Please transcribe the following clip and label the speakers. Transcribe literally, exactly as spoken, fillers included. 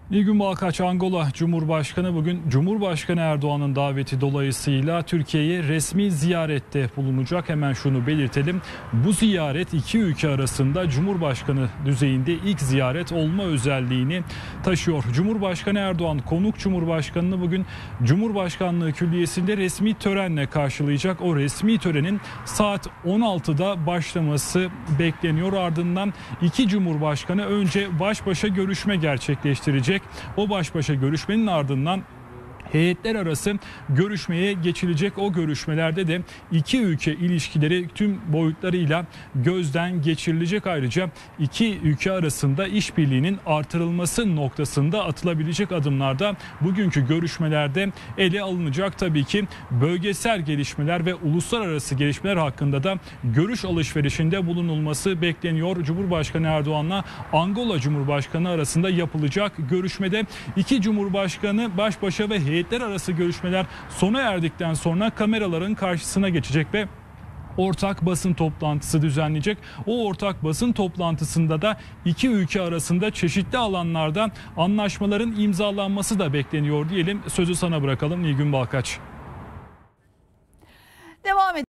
Speaker 1: Nilgün Balkaç, Angola Cumhurbaşkanı bugün Cumhurbaşkanı Erdoğan'ın daveti dolayısıyla Türkiye'ye resmi ziyarette bulunacak. Hemen şunu belirtelim. Bu ziyaret iki ülke arasında Cumhurbaşkanı düzeyinde ilk ziyaret olma özelliğini taşıyor. Cumhurbaşkanı Erdoğan konuk Cumhurbaşkanı'nı bugün Cumhurbaşkanlığı Külliyesi'nde resmi törenle karşılayacak. O resmi törenin saat on altıda başlaması bekleniyor. Ardından iki Cumhurbaşkanı önce baş başa görüşme gerçekleştirecek. O baş başa görüşmenin ardından heyetler arası görüşmeye geçilecek. O görüşmelerde de iki ülke ilişkileri tüm boyutlarıyla gözden geçirilecek. Ayrıca iki ülke arasında işbirliğinin artırılması noktasında atılabilecek adımlarda bugünkü görüşmelerde ele alınacak. Tabii ki bölgesel gelişmeler ve uluslararası gelişmeler hakkında da görüş alışverişinde bulunulması bekleniyor. Cumhurbaşkanı Erdoğan'la Angola Cumhurbaşkanı arasında yapılacak görüşmede iki Cumhurbaşkanı baş başa ve heyetler arası görüşmeler sona erdikten sonra kameraların karşısına geçecek ve ortak basın toplantısı düzenleyecek. O ortak basın toplantısında da iki ülke arasında çeşitli alanlarda anlaşmaların imzalanması da bekleniyor diyelim. Sözü sana bırakalım Nilgün Balkaç.
Speaker 2: Devam edelim.